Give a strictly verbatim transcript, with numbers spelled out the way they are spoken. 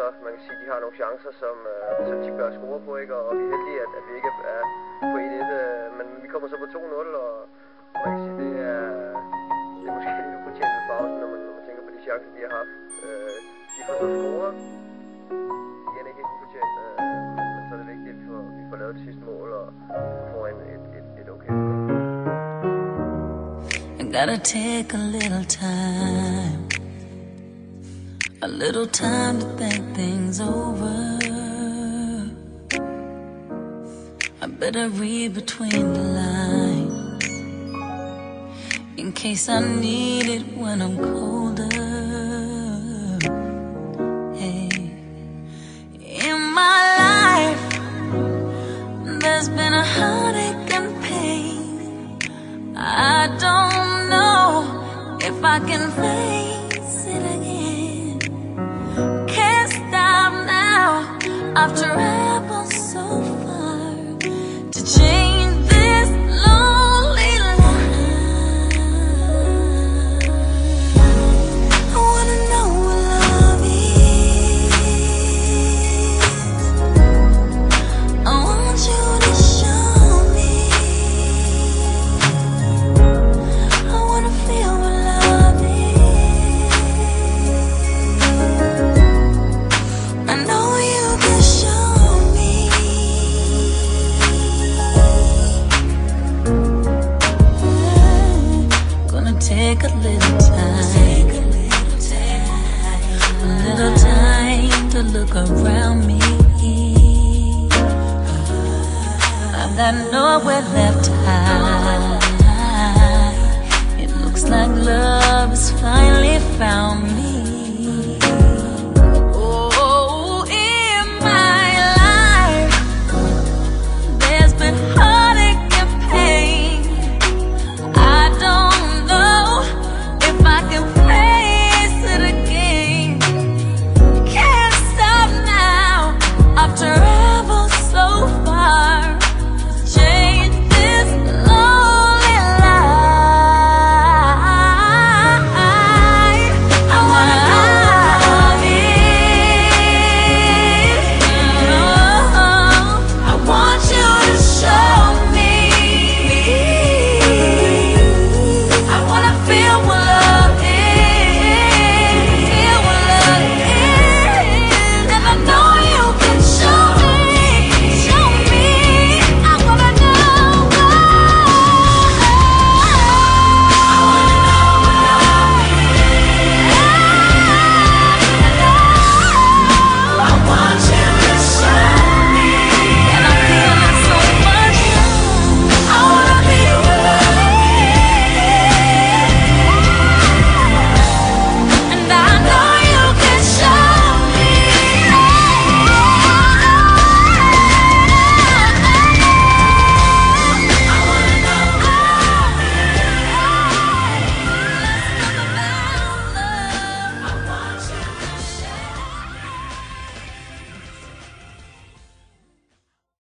man kan sige, de har nogle chancer, som, øh, som de bør score på, ikke? Og vi er heldige, at, at vi ikke er på et et, øh, men vi kommer så på to nul, og man kan sige, det er, det er måske lidt ufortjent ved pausen, når man, når man tænker på de chancer, de har haft. Øh, de får så score, igen ikke helt ufortjent, øh, men, men så er det vigtigt, at vi får, vi får lavet det sidste mål, og får en, et, et, et okay mål. I gotta take a little time, a little time to think things over. I better read between the lines, in case I need it when I'm colder. Hey, in my life, there's been a heartache and pain. I don't know if I can face it again. Can't stop now, I've traveled so far to change this lonely life. I wanna know what love is. I want you to show me. I wanna feel what love is. I know you can show me. Gonna take a little time, a little time to look around me. I've got nowhere left to hide. It looks like love has finally found me.